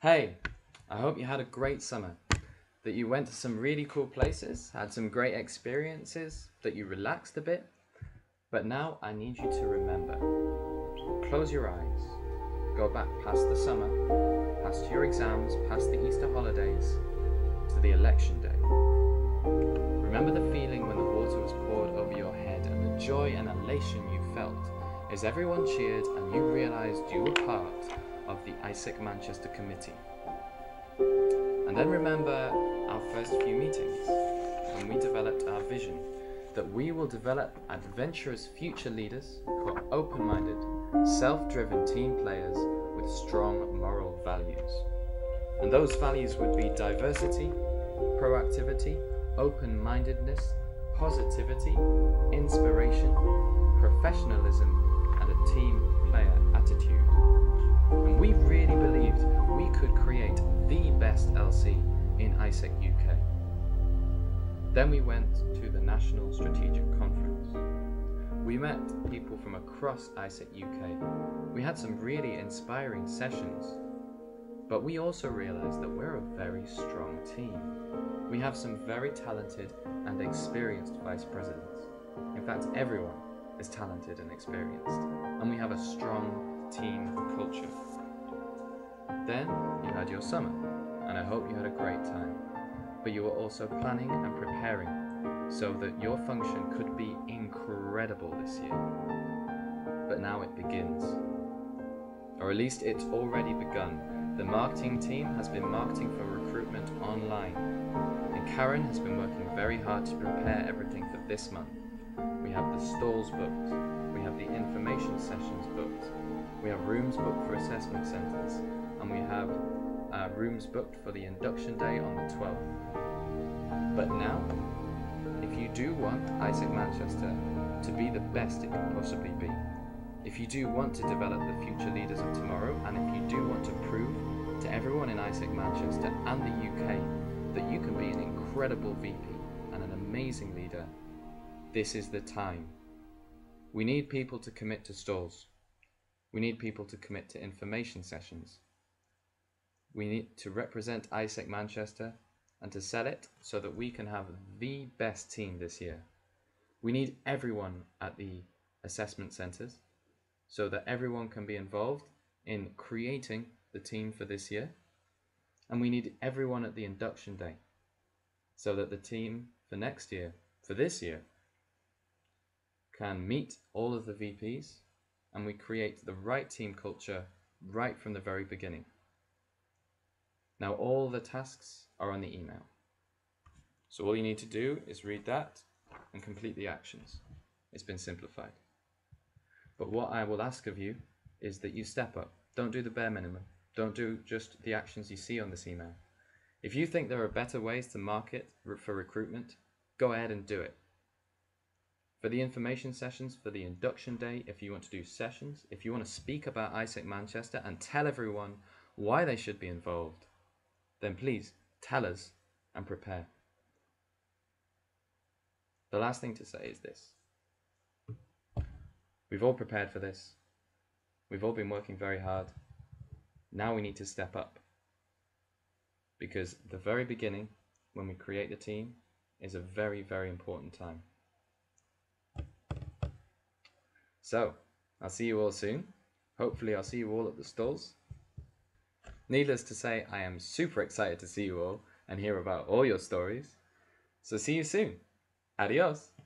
Hey, I hope you had a great summer, that you went to some really cool places, had some great experiences, that you relaxed a bit. But now I need you to remember. Close your eyes, go back past the summer, past your exams, past the Easter holidays, to the election day. Remember the feeling when the water was poured over your head and the joy and elation you felt as everyone cheered and you realised you were part of the ISEC Manchester committee. And then remember our first few meetings when we developed our vision that we will develop adventurous future leaders who are open-minded, self-driven team players with strong moral values. And those values would be diversity, proactivity, open-mindedness, positivity, inspiration, professionalism, and a team player attitude. And we really believed we could create the best LC in ISEC UK. Then we went to the National Strategic Conference. We met people from across ISEC UK. We had some really inspiring sessions, but we also realized that we're a very strong team. We have some very talented and experienced vice presidents. In fact, everyone is talented and experienced, and we have a strong team culture. Then you had your summer, and I hope you had a great time, but you were also planning and preparing so that your function could be incredible this year. But now it begins, or at least it's already begun. The marketing team has been marketing for recruitment online, and Karen has been working very hard to prepare everything for this month. We have the stalls booked, we have the information sessions booked, we have rooms booked for assessment centres, and we have rooms booked for the induction day on the 12th. But now, if you do want ISEC Manchester to be the best it can possibly be, if you do want to develop the future leaders of tomorrow, and if you do want to prove to everyone in ISEC Manchester and the UK that you can be an incredible VP and an amazing leader, this is the time. We need people to commit to stalls. We need people to commit to information sessions. We need to represent ISEC Manchester and to sell it so that we can have the best team this year. We need everyone at the assessment centres so that everyone can be involved in creating the team for this year. And we need everyone at the induction day so that the team for next year, for this year, can meet all of the VPs and we create the right team culture right from the very beginning. Now all the tasks are on the email. So all you need to do is read that and complete the actions. It's been simplified. But what I will ask of you is that you step up. Don't do the bare minimum. Don't do just the actions you see on this email. If you think there are better ways to market for recruitment, go ahead and do it. For the information sessions, for the induction day, if you want to do sessions, if you want to speak about ISEC Manchester and tell everyone why they should be involved, then please tell us and prepare. The last thing to say is this. We've all prepared for this. We've all been working very hard. Now we need to step up. Because the very beginning, when we create the team, is a very, very important time. So, I'll see you all soon. Hopefully I'll see you all at the stalls. Needless to say, I am super excited to see you all and hear about all your stories. So see you soon. Adios.